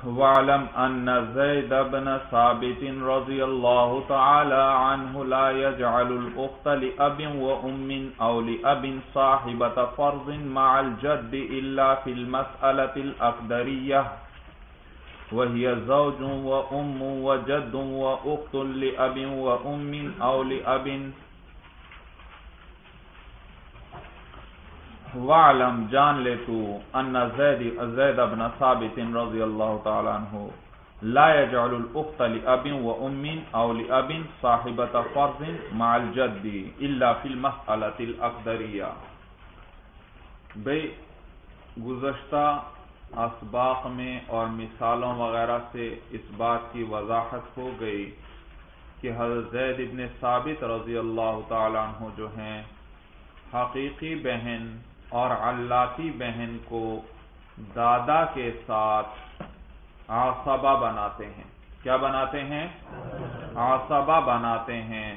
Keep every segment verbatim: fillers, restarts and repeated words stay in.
وَاعْلَمْ أَنَّ زَيْدَ بْنَ ثَابِتٍ رَضِيَ اللَّهُ تَعَالَى عَنْهُ لَا يَجْعَلُ الْأُخْتَ لِأَبٍ وَأُمٍّ أَوْ لِأَبٍ صَاحِبَةَ فَرْضٍ مَعَ الْجَدِّ إِلَّا فِي الْمَسْأَلَةِ الْأَقْدَرِيَّةِ وَهِيَ زَوْجٌ وَأُمٌّ وَجَدٌّ وَأُخْتٌ لِأَبٍ وَأُمٍّ أَوْ لِأَبٍ. وَعْلَمْ جان لے تو ان زید زید بن ثابت رضی اللہ تعالی عنہ لا يجعل الاخت لاب وام او لاب صاحبة فرض مع الجد الا في المسألة الاقدریہ. بھئی گزشتہ اسباق میں اور مثالوں وغیرہ سے اس بات کی وضاحت ہو گئی کہ حضرت زید بن ثابت رضی اللہ تعالی عنہ جو ہیں حقیقی بہن اور علاتی بہن کو دادا کے ساتھ عصبہ بناتے ہیں. کیا بناتے ہیں؟ عصبہ بناتے ہیں.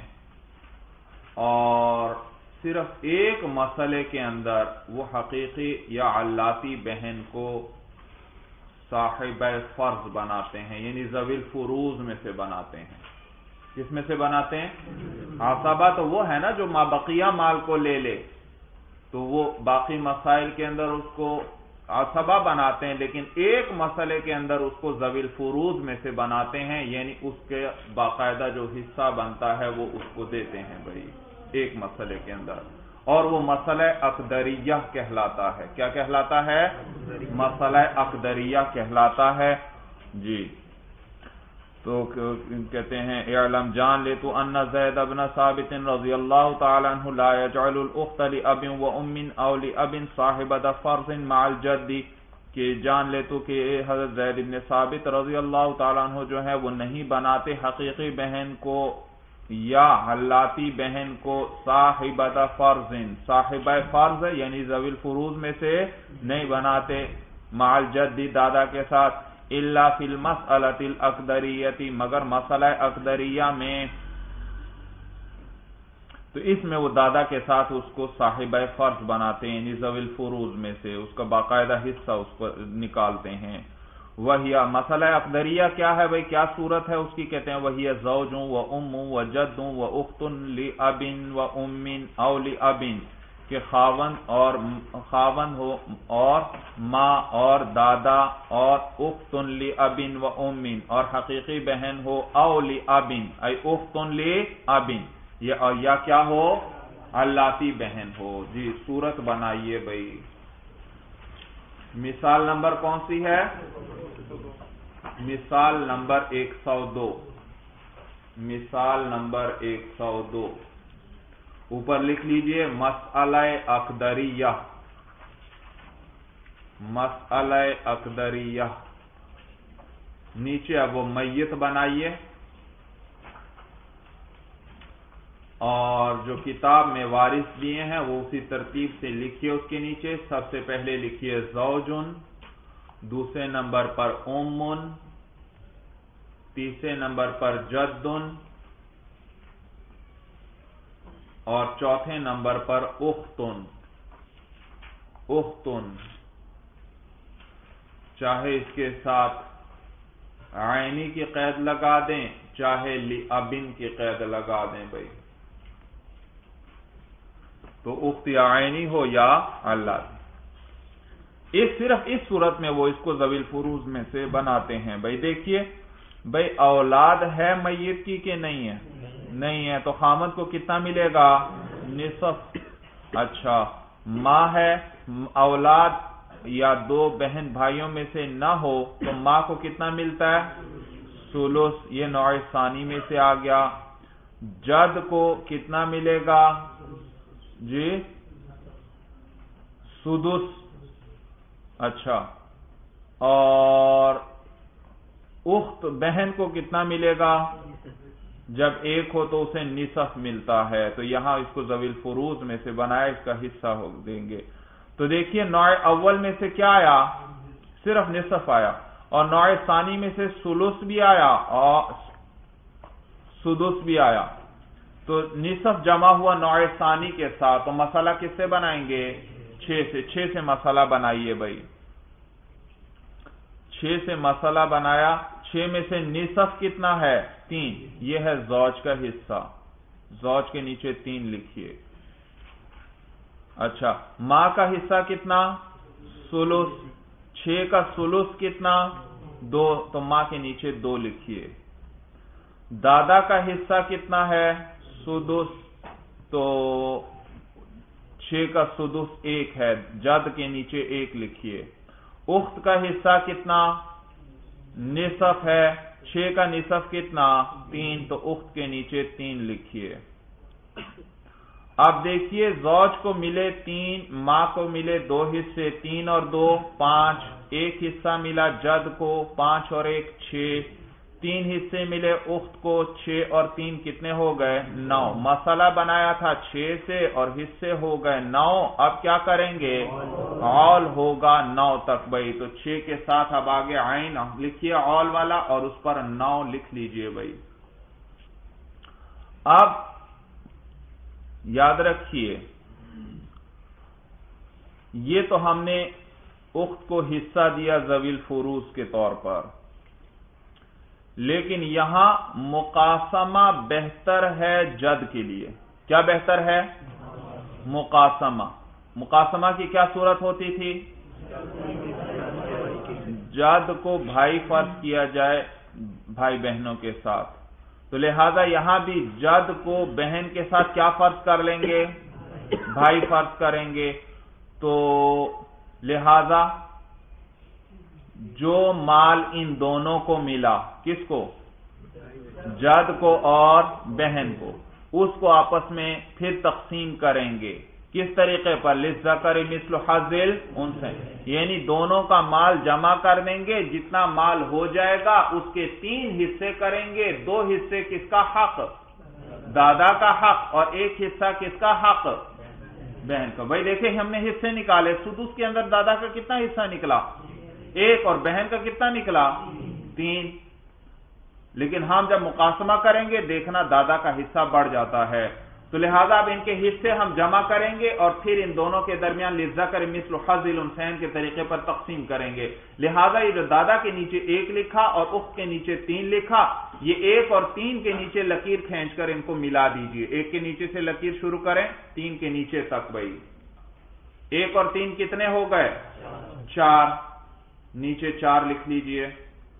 اور صرف ایک مسئلے کے اندر وہ حقیقی یا علاتی بہن کو صاحبہ فرض بناتے ہیں، یعنی ذوی الفروض میں سے بناتے ہیں. کس میں سے بناتے ہیں؟ عصبہ تو وہ ہے نا جو مابقیہ مال کو لے لے، تو وہ باقی مسائل کے اندر اس کو عصبہ بناتے ہیں، لیکن ایک مسئلے کے اندر اس کو ذوی الفروض میں سے بناتے ہیں، یعنی اس کے باقاعدہ جو حصہ بنتا ہے وہ اس کو دیتے ہیں بھائی ایک مسئلے کے اندر. اور وہ مسئلہ اقدریہ کہلاتا ہے. کیا کہلاتا ہے؟ مسئلہ اقدریہ کہلاتا ہے. جی تو کہتے ہیں اعلم جان لے تو ان زید بن ثابت رضی اللہ تعالی عنہ لا يجعل الاخت لاب وام او لاب صاحبة فرض مع الجد، کہ جان لے تو کہ حضرت زید بن ثابت رضی اللہ تعالی عنہ جو ہے وہ نہیں بناتے حقیقی بہن کو یا حلاتی بہن کو صاحبة فرض، صاحبہ فرض یعنی ذوی الفروض میں سے نہیں بناتے، مع الجد دادا کے ساتھ، الا فی المسألۃ الاقدریۃ مگر مسئلہ اقدریہ میں. تو اس میں وہ دادا کے ساتھ اس کو صاحبہ فرض بناتے ہیں، یعنی ذوی الفروض میں سے اس کا باقاعدہ حصہ اس کو نکالتے ہیں. وہی مسئلہ اقدریہ کیا ہے بھئی، کیا صورت ہے اس کی؟ کہتے ہیں وہی زوج و ام و جد و اخت لاب و ام او لاب، کہ خاون اور خاون ہو اور ماں اور دادا اور اخت لاب و ام، اور حقیقی بہن ہو او لاب ای اخت لاب، یا کیا ہو علاتی بہن ہو. جی صورت بنائیے بھئی. مثال نمبر کون سی ہے؟ مثال نمبر ایک سو دو. مثال نمبر ایک سو دو اوپر لکھ لیجئے مسئلہ اقدریہ. مسئلہ اقدریہ نیچے اب وہ میت بنائیے، اور جو کتاب میں وارث دیے ہیں وہ اسی ترتیب سے لکھیے. اس کے نیچے سب سے پہلے لکھیے زوجن، دوسرے نمبر پر امن، تیسرے نمبر پر جدن، اور چوتھے نمبر پر اختن. اختن چاہے اس کے ساتھ عینی کی قید لگا دیں، چاہے لابن کی قید لگا دیں بھائی، تو اخت یا عینی ہو یا اللہ. اس صرف اس صورت میں وہ اس کو ذوی الفروض میں سے بناتے ہیں. بھائی دیکھیے بھائی اولاد ہے میت کی کہ نہیں ہے؟ نہیں ہے، تو خامد کو کتنا ملے گا؟ نصف. اچھا ماں ہے، اولاد یا دو بہن بھائیوں میں سے نہ ہو تو ماں کو کتنا ملتا ہے؟ ثلث. یہ نوع ثانی میں سے آ گیا. جد کو کتنا ملے گا؟ جی سدس. اچھا اور اخت بہن کو کتنا ملے گا؟ جب ایک ہو تو اسے نصف ملتا ہے. تو یہاں اس کو ذوی الفروض میں سے بنایا، اس کا حصہ ہو دیں گے. تو دیکھیے نوع اول میں سے کیا آیا؟ صرف نصف آیا، اور نوع ثانی میں سے ثلث بھی آیا اور سدس بھی آیا. تو نصف جمع ہوا نوع ثانی کے ساتھ، تو مسئلہ کس سے بنائیں گے؟ چھ سے. چھ سے مسئلہ بنائیے بھائی. چھ سے مسئلہ بنایا، چھ میں سے نصف کتنا ہے؟ تین، یہ ہے زوج کا حصہ، زوج کے نیچے تین لکھیے۔ اچھا، ماں کا حصہ کتنا؟ سلس، چھ کا سلس کتنا؟ دو، تو ماں کے نیچے دو لکھیے۔ دادا کا حصہ کتنا ہے؟ سدس، تو چھ کا سدس ایک ہے، جد کے نیچے ایک لکھیے۔ اخت کا حصہ کتنا؟ نصف ہے، چھ کا نصف کتنا؟ تین، تو اخت کے نیچے تین لکھیے۔ اب دیکھیے، زوج کو ملے تین، ماں کو ملے دو حصے، تین اور دو پانچ، ایک حصہ ملا جد کو، پانچ اور ایک چھ، تین حصے ملے اخت کو، چھ اور تین کتنے ہو گئے؟ نو۔ مسئلہ بنایا تھا چھ سے اور حصے ہو گئے نو، اب کیا کریں گے؟ عول ہوگا نو تک بھائی، تو چھ کے ساتھ اب آگے عین لکھیے عول والا اور اس پر نو لکھ لیجئے بھائی۔ اب یاد رکھیے، یہ تو ہم نے اخت کو حصہ دیا ذوی الفروض کے طور پر، لیکن یہاں مقاسمہ بہتر ہے جد کے لیے۔ کیا بہتر ہے؟ مقاسمہ۔ مقاسمہ کی کیا صورت ہوتی تھی؟ جد کو بھائی فرض کیا جائے بھائی بہنوں کے ساتھ، تو لہذا یہاں بھی جد کو بہن کے ساتھ کیا فرض کر لیں گے؟ بھائی فرض کریں گے، تو لہذا جو مال ان دونوں کو ملا، کس کو؟ جد کو اور بہن کو، اس کو آپس میں پھر تقسیم کریں گے۔ کس طریقے پر؟ للذکر مثل حظ الانثیین، یعنی دونوں کا مال جمع کر دیں گے، جتنا مال ہو جائے گا اس کے تین حصے کریں گے، دو حصے کس کا حق؟ دادا کا حق، اور ایک حصہ کس کا حق؟ بہن کا۔ بھائی دیکھیں، ہم نے حصے نکالے، سدس کے اندر دادا کا کتنا حصہ نکلا؟ ایک، اور بہن کا کتنا نکلا؟ تین۔ لیکن ہم جب مقاسمہ کریں گے دیکھنا دادا کا حصہ بڑھ جاتا ہے، تو لہذا اب ان کے حصے ہم جمع کریں گے اور پھر ان دونوں کے درمیان للذکر مثل حظ الانثیین کے طریقے پر تقسیم کریں گے۔ لہذا یہ جو دادا کے نیچے ایک لکھا اور اخت کے نیچے تین لکھا، یہ ایک اور تین کے نیچے لکیر کھینچ کر ان کو ملا دیجئے۔ ایک کے نیچے سے لکیر شروع کریں، تین کے نیچے تک بھائی۔ ایک اور تین کتنے ہو گئے؟ چار، نیچے چار لکھ لیجئے،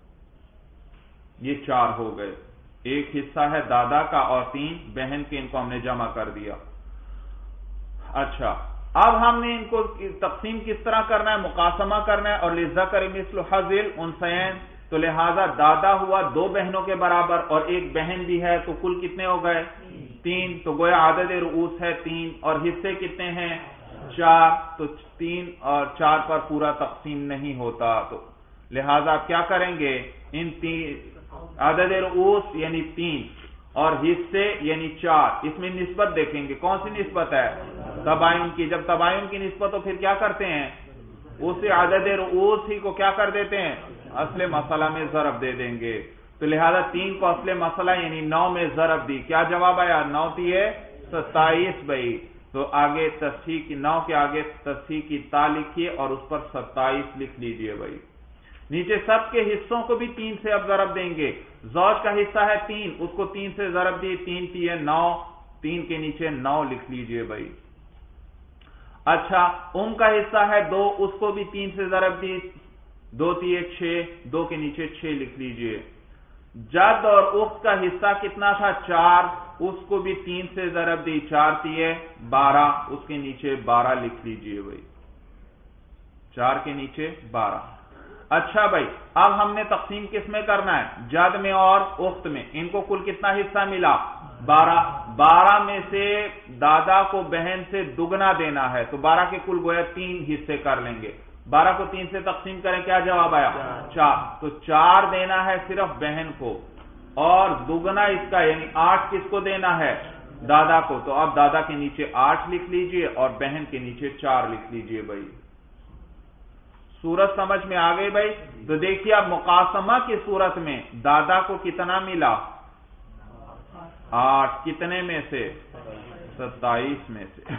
یہ چار ہو گئے۔ ایک حصہ ہے دادا کا اور تین بہن کے، ان کو ہم نے جمع کر دیا۔ اچھا، اب ہم نے ان کو تقسیم کس طرح کرنا ہے؟ مقاسمہ کرنا ہے، اور للذکر مثل حظ الانثیین، تو لہذا دادا ہوا دو بہنوں کے برابر اور ایک بہن بھی ہے، تو کل کتنے ہو گئے؟ تین، تو گویا عدد رؤوس ہے تین، اور حصے کتنے ہیں؟ چار، تو تین اور چار پر پورا تقسیم نہیں ہوتا، تو لہذا آپ کیا کریں گے؟ ان تین عدد رؤوس یعنی تین اور حصے یعنی چار، اس میں نسبت دیکھیں گے، کون سی نسبت ہے؟ تباین کی۔ جب تباین کی نسبت تو پھر کیا کرتے ہیں؟ اسی عدد رؤوس ہی کو کیا کر دیتے ہیں؟ اصل مسئلہ میں ضرب دے دیں گے، تو لہذا تین کو اصل مسئلہ یعنی نو میں ضرب دی، کیا جواب آیا؟ نو تھی ہے ستائیس بھائی، تو آگے تصحیح کی، نو کے آگے تصحیح کی تا لکھیے اور اس پر ستائیس لکھ لیجئے بھائی۔ نیچے سب کے حصوں کو بھی تین سے اب ضرب دیں گے۔ زوج کا حصہ ہے تین، اس کو تین سے ضرب دی، تین تھی ہے نو، تین کے نیچے نو لکھ لیجئے بھائی۔ اچھا، ام کا حصہ ہے دو، اس کو بھی تین سے ضرب دی، دو تھی ہے چھ، دو کے نیچے چھ لکھ لیجئے۔ جد اور اخت کا حصہ کتنا تھا؟ چار، اس کو بھی تین سے ضرب دی، چار تھی ہے بارہ، اس کے نیچے بارہ لکھ لیجئے بھائی، چار کے نیچے بارہ۔ اچھا بھائی، اب ہم نے تقسیم کس میں کرنا ہے؟ جد میں اور اخت میں، ان کو کل کتنا حصہ ملا؟ بارہ۔ بارہ میں سے دادا کو بہن سے دگنا دینا ہے، تو بارہ کے کل گویا تین حصے کر لیں گے، بارہ کو تین سے تقسیم کریں، کیا جواب آیا؟ چار، تو چار دینا ہے صرف بہن کو، اور دگنا اس کا یعنی آٹھ کس کو دینا ہے؟ دادا کو، تو اب دادا کے نیچے آٹھ لکھ لیجئے اور بہن کے نیچے چار لکھ لیجئے بھائی۔ صورت سمجھ میں آ گئی بھائی؟ تو دیکھیے اب مقاسمہ کی صورت میں دادا کو کتنا ملا؟ آٹھ، کتنے میں سے؟ ستائیس میں سے،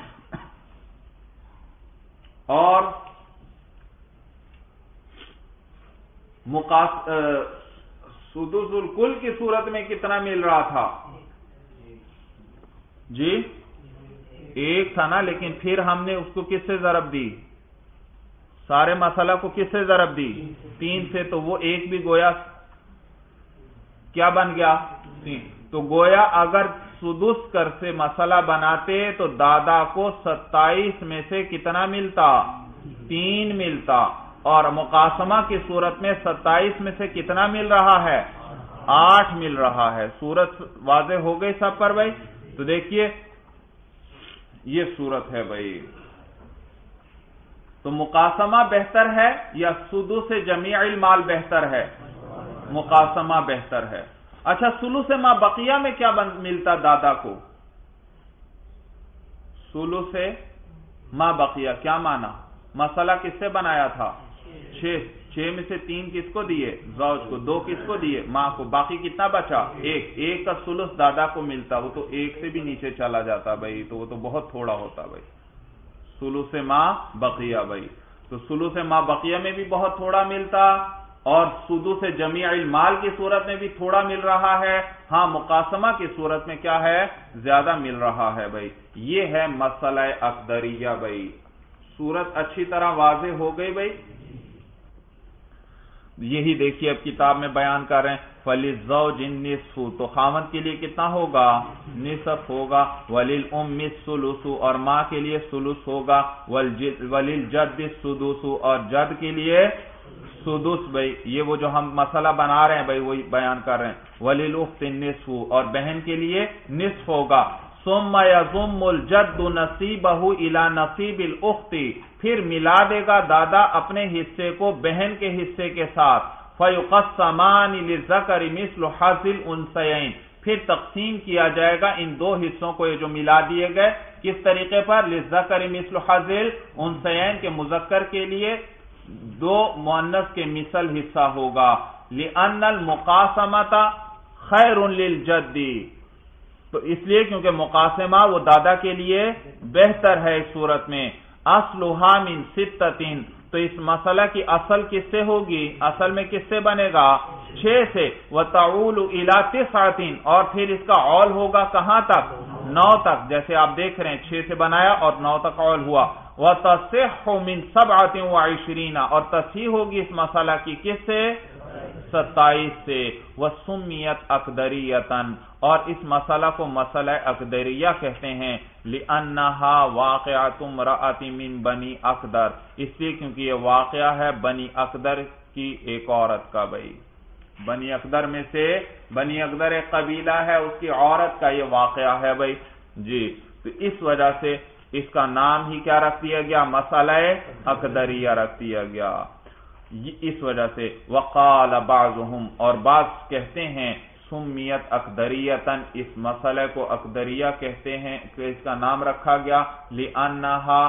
اور مقاس سدس الکل کی صورت میں کتنا مل رہا تھا جی؟ ایک تھا نا، لیکن پھر ہم نے اس کو کس سے ضرب دی؟ سارے مسئلہ کو کس سے ضرب دی؟ تین سے، تو وہ ایک بھی گویا کیا بن گیا؟ تین۔ تو گویا اگر سدس کر سے مسئلہ بناتے تو دادا کو ستائیس میں سے کتنا ملتا؟ تین ملتا، اور مقاسمہ کی صورت میں ستائیس میں سے کتنا مل رہا ہے؟ آٹھ مل رہا ہے۔ صورت واضح ہو گئی سب پر بھائی؟ تو دیکھیے یہ صورت ہے بھائی، تو مقاسمہ بہتر ہے یا سدس جمیع المال بہتر ہے؟ مقاسمہ بہتر ہے۔ اچھا، ثلث ما بقیہ میں کیا ملتا دادا کو؟ ثلث ما بقیہ کیا مانا؟ مسئلہ کس سے بنایا تھا؟ چھ چھ میں سے تین کس کو دیے؟ زوج کو۔ دو کس کو دیے؟ ماں کو۔ باقی کتنا بچا؟ ایک۔ ایک کا ثلث دادا کو ملتا، وہ تو ایک سے بھی نیچے چلا جاتا بھائی، تو وہ تو بہت تھوڑا ہوتا بھائی۔ ثلث ما بقیہ بھائی، تو ثلث ما بقیہ میں بھی بہت تھوڑا ملتا، اور سدس جمیع المال کی صورت میں بھی تھوڑا مل رہا ہے۔ ہاں، مقاسمہ کی صورت میں کیا ہے؟ زیادہ مل رہا ہے بھائی۔ یہ ہے مسئلہ اقدریہ بھائی۔ صورت اچھی طرح واضح ہو گئی بھائی؟ یہی دیکھیے اب کتاب میں بیان کر رہے ہیں، فَلِلزَّوْجِ النِّصْفُ، تو خاوند کے لیے کتنا ہوگا؟ نصف ہوگا۔ وَلِلْأُمِّ الثُّلُثُ، اور ماں کے لیے ثلث ہوگا۔ وَلِلْجَدِّ السُّدُسُ، اور جد کے لیے سدس بھائی۔ یہ وہ جو ہم مسئلہ بنا رہے ہیں بھائی وہی بیان کر رہے ہیں۔ وَلِلْأُخْتِ النِّصْفُ، اور بہن کے لیے نصف ہوگا۔ ثُمَّ يَضُمُّ الْجَدُّ نَصِيبَهُ إِلَى نَصِيبِ الْأُخْتِ، پھر ملا دے گا دادا اپنے حصے کو بہن کے حصے کے ساتھ۔ فَيُقَسَّمَانِ لِلذَّكَرِ مِثْلُ حَظِّ الْأُنثَيَيْنِ، پھر تقسیم کیا جائے گا ان دو حصوں کو، یہ جو ملا دیے گئے، کس طریقے پر؟ لِلذَّكَرِ مِثْلُ حَظِّ الْأُنثَيَيْنِ، کے مذکر کے لیے دو مؤنث کے مثل حصہ ہوگا۔ لِأَنَّ الْمُقَاسَمَةَ خَيْرٌ لِلْجَدِّ، تو اس لیے کیونکہ مقاسمہ وہ دادا کے لیے بہتر ہے اس صورت میں۔ اصلها من ستۃ، تو اس مسئلہ کی اصل کس سے ہوگی؟ اصل میں کس سے بنے گا؟ چھ سے۔ وتعول الى تسعۃ، اور پھر اس کا عول ہوگا کہاں تک؟ نو تک، جیسے آپ دیکھ رہے ہیں چھ سے بنایا اور نو تک عول ہوا۔ وتصح من سبعۃ وعشرین، اور تصحیح ہوگی اس مسئلہ کی کس سے؟ ستائیس سے۔ وسمیت اقدریۃ، اور اس مسئلہ کو مسئلہ اقدریہ کہتے ہیں۔ لأنہا واقعۃ امرأۃ من بنی اقدر، اس لیے کیونکہ یہ واقعہ ہے بنی اقدر کی ایک عورت کا بھائی۔ بنی اقدر میں سے، بنی اقدر ایک قبیلہ ہے، اس کی عورت کا یہ واقعہ ہے بھائی جی۔ تو اس وجہ سے اس کا نام ہی کیا رکھ دیا گیا؟ مسئلہ اقدریہ رکھ دیا گیا اس وجہ سے۔ وقال بعضهم، اور بعض کہتے ہیں سمیت اقدریتن، اس مسئلے کو اقدریہ کہتے ہیں کہ اس کا نام رکھا گیا لأنہا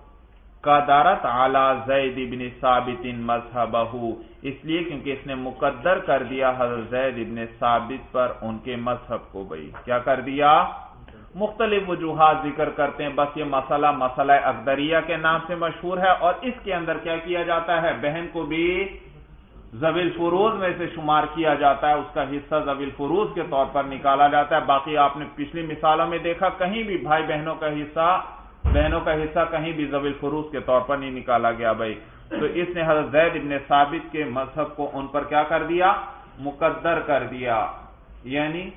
قدرت علی زید بن ثابت مذہبہ، اس لیے کیونکہ اس نے مقدر کر دیا حضرت زید بن ثابت پر ان کے مذہب کو بھائی۔ کیا کر دیا؟ مختلف وجوہات ذکر کرتے ہیں، بس یہ مسئلہ مسئلہ اقدریہ کے نام سے مشہور ہے، اور اس کے اندر کیا کیا جاتا ہے؟ بہن کو بھی ذوی الفروض میں سے شمار کیا جاتا ہے، اس کا حصہ ذوی الفروض کے طور پر نکالا جاتا ہے۔ باقی آپ نے پچھلی مثالوں میں دیکھا کہیں بھی بھائی بہنوں کا حصہ بہنوں کا حصہ کہیں بھی ذوی الفروض کے طور پر نہیں نکالا گیا بھائی۔ تو اس نے حضرت زید بن ثابت کے مذہب کو ان پر کیا کر دیا؟ مقدر کر دیا، یعنی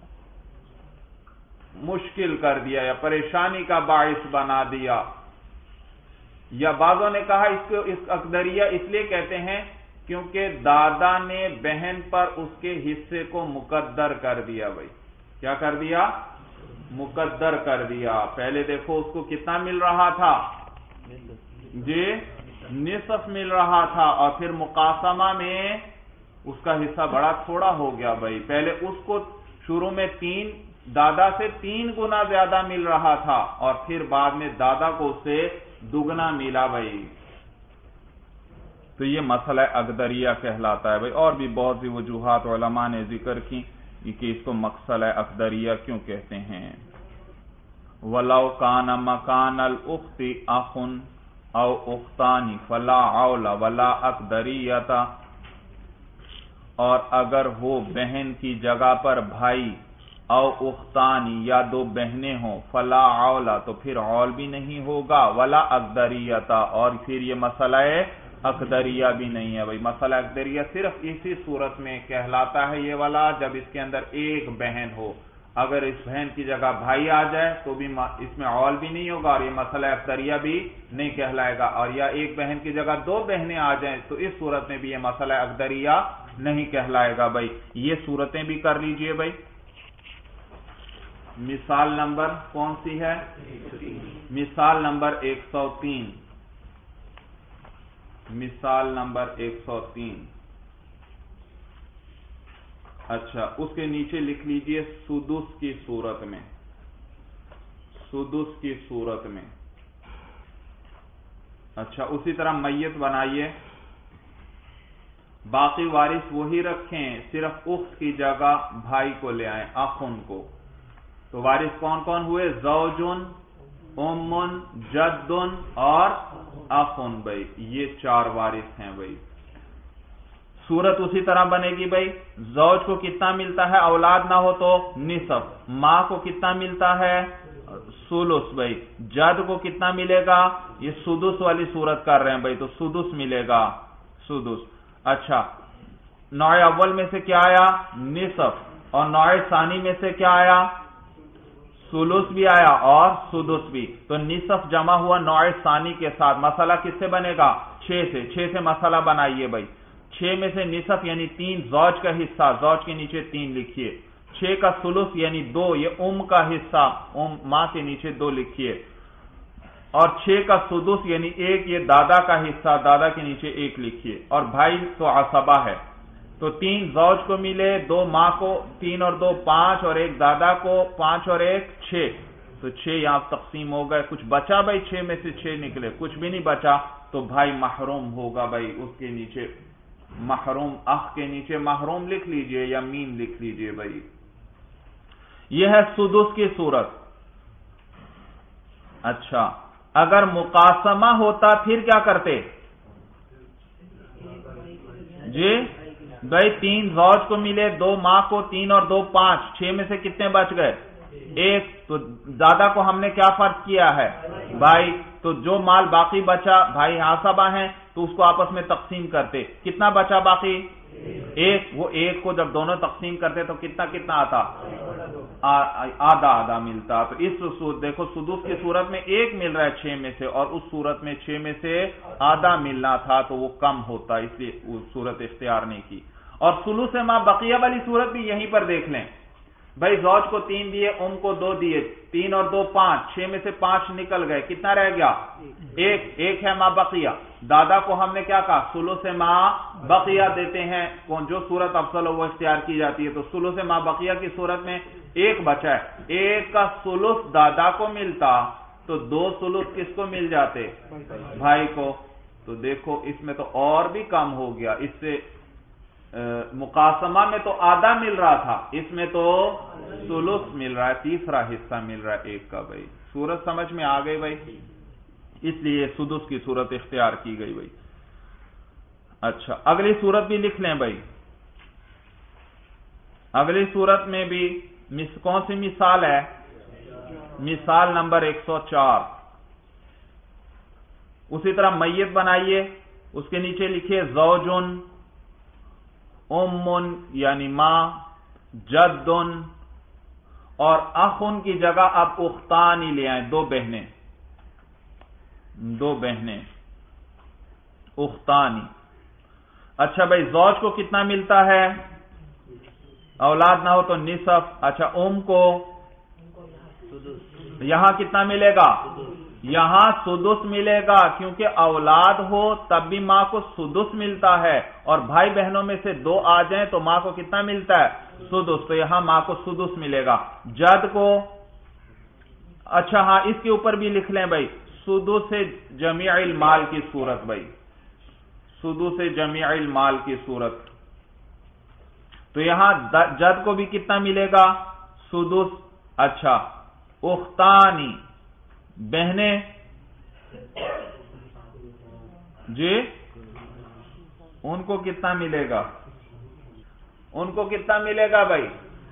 مشکل کر دیا یا پریشانی کا باعث بنا دیا۔ یا بعضوں نے کہا اس کو اس اقدریہ اس لیے کہتے ہیں کیونکہ دادا نے بہن پر اس کے حصے کو مقدر کر دیا بھائی۔ کیا کر دیا؟ مقدر کر دیا۔ پہلے دیکھو اس کو کتنا مل رہا تھا جی؟ نصف مل رہا تھا، اور پھر مقاسمہ میں اس کا حصہ بڑا تھوڑا ہو گیا بھائی۔ پہلے اس کو شروع میں تین دادا سے تین گنا زیادہ مل رہا تھا، اور پھر بعد میں دادا کو اس سے دگنا ملا بھائی۔ تو یہ مسئلہ اقدریہ کہلاتا ہے بھائی۔ اور بھی بہت سی وجوہات علماء نے ذکر کی کہ اس کو مسئلہ اقدریہ کیوں کہتے ہیں۔ وَلَوْ كَانَ مَكَانَ الْأُخْتِ أَخٌ أَوْ أُخْتَانِ فَلَا عَوْلَ وَلَا أَقْدَرِيَّةَ، اور اگر ہو بہن کی جگہ پر بھائی او اختانی یا دو بہنیں ہوں فلا اولا تو پھر اول بھی نہیں ہوگا ولا اقدریتا اور پھر یہ مسئلہ اقدریہ بھی نہیں ہے بھائی. مسئلہ اقدریہ صرف اسی صورت میں کہلاتا ہے یہ والا جب اس کے اندر ایک بہن ہو. اگر اس بہن کی جگہ بھائی آ جائے تو بھی اس میں اول بھی نہیں ہوگا اور یہ مسئلہ اقدریہ بھی نہیں کہلائے گا. اور یا ایک بہن کی جگہ دو بہنیں آ جائیں تو اس صورت میں بھی یہ مسئلہ اقدریہ نہیں کہلائے گا بھائی. یہ صورتیں بھی کر لیجئے بھائی. مثال نمبر کون سی ہے؟ مثال نمبر ایک سو تین. مثال نمبر ایک سو تین. اچھا اس کے نیچے لکھ لیجئے سدس کی صورت میں. سدس کی صورت میں. اچھا اسی طرح میت بنائیے. باقی وارث وہی رکھیں, صرف اخت کی جگہ بھائی کو لے آئیں, اخن کو. تو وارث کون کون ہوئے؟ زوجن, امن, جدن اور اخن بھائی. یہ چار وارث ہیں بھائی. صورت اسی طرح بنے گی بھائی. زوج کو کتنا ملتا ہے؟ اولاد نہ ہو تو نصف. ماں کو کتنا ملتا ہے؟ سدس بھائی. جد کو کتنا ملے گا؟ یہ سدس والی صورت کر رہے ہیں بھائی, تو سدس ملے گا. سدس. اچھا نوع اول میں سے کیا آیا؟ نصف. اور نوع ثانی میں سے کیا آیا؟ سلس بھی آیا اور سدس بھی. تو نصف جمع ہوا نوع ثانی کے ساتھ. مسئلہ کس سے بنے گا؟ چھ سے. چھ سے مسئلہ بنائیے بھائی. چھ میں سے نصف یعنی تین زوج کا حصہ, زوج کے نیچے تین لکھیے. چھ کا سلس یعنی دو, یہ ام کا حصہ, ام ماں کے نیچے دو لکھیے. اور چھ کا سدس یعنی ایک, یہ دادا کا حصہ, دادا کے نیچے ایک لکھیے. اور بھائی تو عصبہ ہے, تو تین زوج کو ملے, دو ماں کو, تین اور دو پانچ, اور ایک دادا کو, پانچ اور ایک چھ. تو چھ یہاں تقسیم ہو گئے. کچھ بچا بھائی؟ چھ میں سے چھ نکلے. کچھ بھی نہیں بچا تو بھائی محروم ہوگا بھائی. اس کے نیچے محروم, اخ کے نیچے محروم لکھ لیجئے یا مین لکھ لیجئے بھائی. یہ ہے سدس کی صورت. اچھا اگر مقاسمہ ہوتا پھر کیا کرتے جی بھائی؟ تین زوج کو ملے, دو ماں کو, تین اور دو پانچ, چھ میں سے کتنے بچ گئے؟ ایک. تو دادا کو ہم نے کیا فرض کیا ہے؟ بھائی. تو جو مال باقی بچا, بھائی عصبہ ہیں تو اس کو آپس میں تقسیم کرتے. کتنا بچا باقی؟ ایک. وہ ایک کو جب دونوں تقسیم کرتے تو کتنا کتنا آتا؟ آدھا آدھا ملتا. تو اس دیکھو سدس کی صورت میں ایک مل رہا ہے چھ میں سے, اور اس صورت میں چھ میں سے آدھا ملنا تھا تو وہ کم ہوتا, اس لیے صورت اختیار نہیں کی. اور ثلث ماں بقیہ والی صورت بھی یہیں پر دیکھ لیں بھائی. زوج کو تین دیے, ام کو دو دیے, تین اور دو پانچ, چھ میں سے پانچ نکل گئے, کتنا رہ گیا؟ ایک. ایک ہے ماں بقیہ. دادا کو ہم نے کیا کہا؟ ثلث ماں بقیہ دیتے ہیں, جو صورت افضل ہو وہ اختیار کی جاتی ہے. تو ثلث ماں بقیہ کی صورت میں ایک بچا ہے, ایک کا ثلث دادا کو ملتا تو دو ثلث کس کو مل جاتے؟ بھائی کو. تو دیکھو اس میں تو اور بھی کم ہو گیا. اس سے مقاسمہ میں تو آدھا مل رہا تھا, اس میں تو ثلث مل رہا ہے, تیسرا حصہ مل رہا ہے ایک کا بھائی. صورت سمجھ میں آ گئی بھائی؟ اس لیے سدس کی صورت اختیار کی گئی بھائی. اچھا اگلی صورت بھی لکھ لیں بھائی. اگلی صورت میں بھی کون سی مثال ہے؟ مثال نمبر ایک سو چار. اسی طرح میت بنائیے, اس کے نیچے لکھیے زوجن, امن یعنی ماں, جدن, اور اخن کی جگہ اب اختان ہی لے آئیں, دو بہنیں. دو بہنیں اختانی. اچھا بھائی زوج کو کتنا ملتا ہے؟ اولاد نہ ہو تو نصف. اچھا ام کو یہاں کتنا ملے گا؟ یہاں سدس ملے گا, کیونکہ اولاد ہو تب بھی ماں کو سدس ملتا ہے, اور بھائی بہنوں میں سے دو آ جائیں تو ماں کو کتنا ملتا ہے؟ سدس. تو یہاں ماں کو سدس ملے گا. جد کو اچھا ہاں اس کے اوپر بھی لکھ لیں بھائی, سدس سے جمیع المال کی صورت بھائی. سدس سے جمیع المال کی صورت. تو یہاں جد کو بھی کتنا ملے گا؟ سدس. اچھا اختانی بہنیں جی, ان کو کتنا ملے گا؟ ان کو کتنا ملے گا بھائی؟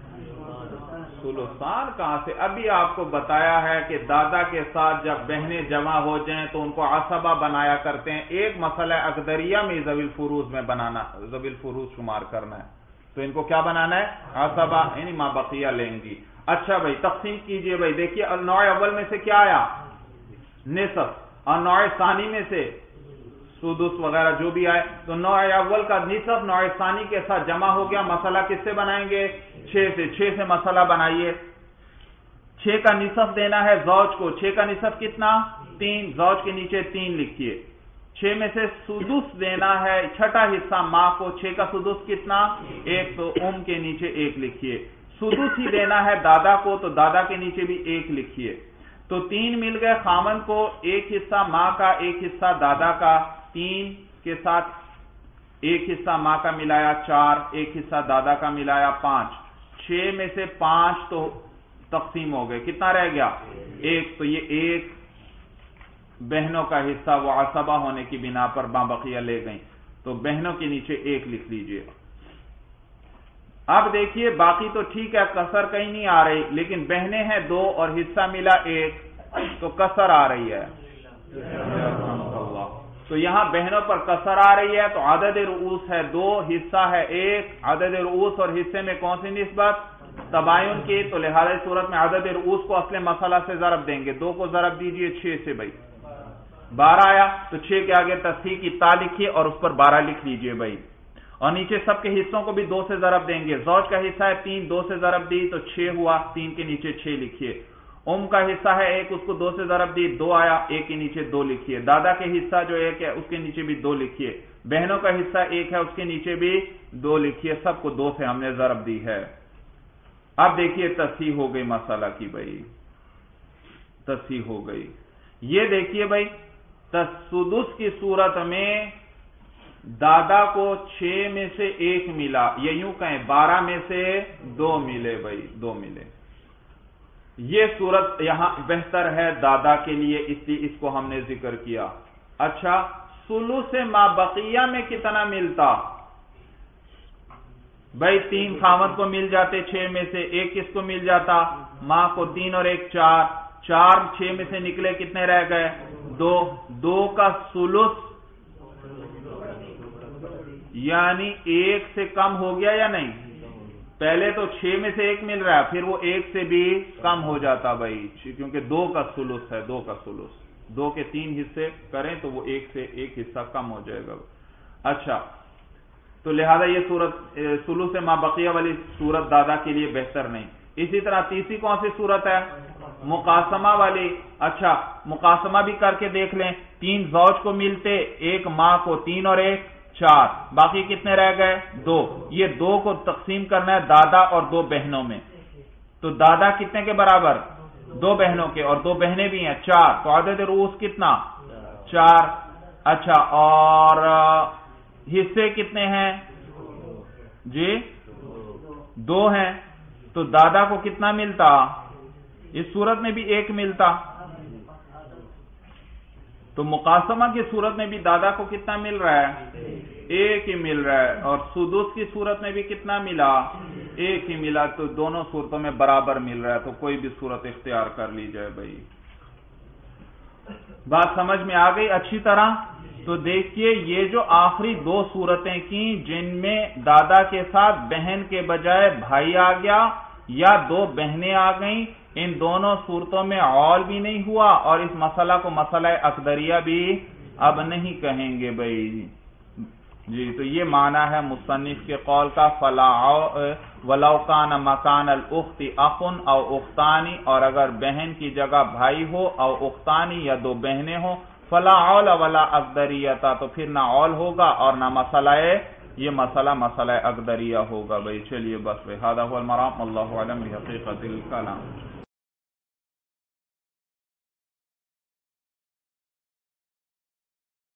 سلوسان کہاں سے؟ ابھی آپ کو بتایا ہے کہ دادا کے ساتھ جب بہنیں جمع ہو جائیں تو ان کو عصبہ بنایا کرتے ہیں. ایک مسئلہ اقدریہ میں ذوی الفروض میں بنانا، ذوی الفروض شمار کرنا ہے، تو ان کو کیا بنانا ہے؟ عصبہ، یعنی ما بقیہ لیں گی. اچھا بھائی تقسیم کیجئے. بھائی دیکھیے نوع اول میں سے کیا آیا؟ نصف، اور نوع ثانی میں سے سدس وغیرہ جو بھی آئے. تو نوع اول کا نصف نوع ثانی کے ساتھ جمع ہو گیا. مسئلہ کس سے بنائیں گے؟ چھ سے. چھ سے مسئلہ بنائیے. چھ کا نصف دینا ہے زوج کو. چھ کا نصف کتنا؟ تین. زوج کے نیچے تین لکھیے. چھ میں سے سدس دینا ہے چھٹا حصہ ماں کو. چھ کا سدس کتنا؟ ایک. تو ام کے نیچے ایک لکھیے. سدس ہی دینا ہے دادا کو، تو دادا کے نیچے بھی ایک لکھیے. تو تین مل گئے خامن کو، ایک حصہ ماں کا ایک حصہ دادا کا. تین کے ساتھ ایک حصہ ماں کا ملایا چار، ایک حصہ دادا کا ملایا پانچ. چھ میں سے پانچ تو تقسیم ہو گئے، کتنا رہ گیا؟ ایک. تو یہ ایک بہنوں کا حصہ وہ عصبہ ہونے کی بنا پر ما بقیہ لے گئیں، تو بہنوں کے نیچے ایک لکھ لیجئے. اب دیکھیے باقی تو ٹھیک ہے، کسر کہیں نہیں آ رہی، لیکن بہنیں ہیں دو اور حصہ ملا ایک، تو کسر آ رہی ہے. تو یہاں بہنوں پر کسر آ رہی ہے، تو عدد رؤوس ہے دو، حصہ ہے ایک. عدد رؤوس اور حصے میں کون سی نسبت؟ تباین کی. تو لہذا اس صورت میں عدد رؤوس کو اصل مسئلہ سے ضرب دیں گے. دو کو ضرب دیجئے چھ سے، بھائی بارہ آیا. تو چھ کے آگے تصحیح کی تا لکھیے اور اس پر بارہ لکھ لیجئے بھائی. اور نیچے سب کے حصوں کو بھی دو سے ضرب دیں گے. زوج کا حصہ ہے تین، دو سے ضرب دی تو چھ ہوا. تین کے نیچے چھ لکھیے. ام کا حصہ ہے ایک، اس کو دو سے ضرب دی دو آیا، ایک کے نیچے دو لکھیے. دادا کے حصہ جو ایک ہے اس کے نیچے بھی دو لکھیے. بہنوں کا حصہ ایک ہے، اس کے نیچے بھی دو لکھیے. سب کو دو سے ہم نے ضرب دی ہے. اب دیکھیے تصحیح ہو گئی مسئلہ کی بھائی، تصحیح ہو گئی. یہ دیکھیے بھائی سدس کی صورت میں دادا کو چھ میں سے ایک ملا، یہ یوں کہیں بارہ میں سے دو ملے بھائی، دو ملے. یہ صورت یہاں بہتر ہے دادا کے لیے، اس لیے اس کو ہم نے ذکر کیا. اچھا ثلث ما بقیہ میں کتنا ملتا؟ بھائی تین خاوند کو مل جاتے چھ میں سے، ایک کس کو مل جاتا؟ ماں کو. تین اور ایک چار. چار چھ میں سے نکلے کتنے رہ گئے؟ دو. دو کا ثلث یعنی ایک سے کم ہو گیا یا نہیں؟ پہلے تو چھ میں سے ایک مل رہا ہے، پھر وہ ایک سے بھی کم ہو جاتا بھائی، کیونکہ دو کا ثلث ہے. دو کا ثلث، دو کے تین حصے کریں تو وہ ایک سے ایک حصہ کم ہو جائے گا. اچھا تو لہذا یہ صورت ثلث ما بقیہ والی صورت دادا کے لیے بہتر نہیں. اسی طرح تیسری کون سی صورت ہے؟ مقاسمہ والی. اچھا مقاسمہ بھی کر کے دیکھ لیں. تین زوج کو ملتے، ایک ماں کو. تین اور ایک چار، باقی کتنے رہ گئے؟ دو. یہ دو کو تقسیم کرنا ہے دادا اور دو بہنوں میں. تو دادا کتنے کے برابر؟ دو بہنوں کے، اور دو بہنیں بھی ہیں چار. تو عدد رؤوس کتنا؟ چار. اچھا اور حصے کتنے ہیں جی؟ دو ہیں. تو دادا کو کتنا ملتا؟ اس صورت میں بھی ایک ملتا. تو مقاسمہ کی صورت میں بھی دادا کو کتنا مل رہا ہے؟ ایک ہی مل رہا ہے. اور سدس کی صورت میں بھی کتنا ملا؟ ایک ہی ملا. تو دونوں صورتوں میں برابر مل رہا ہے، تو کوئی بھی صورت اختیار کر لی جائے بھائی. بات سمجھ میں آ گئی اچھی طرح؟ تو دیکھیے یہ جو آخری دو صورتیں کی جن میں دادا کے ساتھ بہن کے بجائے بھائی آ گیا یا دو بہنیں آ گئیں، ان دونوں صورتوں میں عول بھی نہیں ہوا، اور اس مسئلہ کو مسئلہ اقدریہ بھی اب نہیں کہیں گے بھائی جی. تو یہ معنی ہے مصنف کے قول کا فلا ولو کان مکان الاخت اخ او اختانی، اور اگر بہن کی جگہ بھائی ہو او اختانی یا دو بہنیں ہوں، فلا عول ولا اقدریتا، تو پھر نہ عول ہوگا اور نہ مسئلہ یہ مسئلہ مسئلہ اقدریہ ہوگا بھائی. چلیے بس بھائی، ھذا هو المرام، اللہ اعلم بحقیقت الکلام.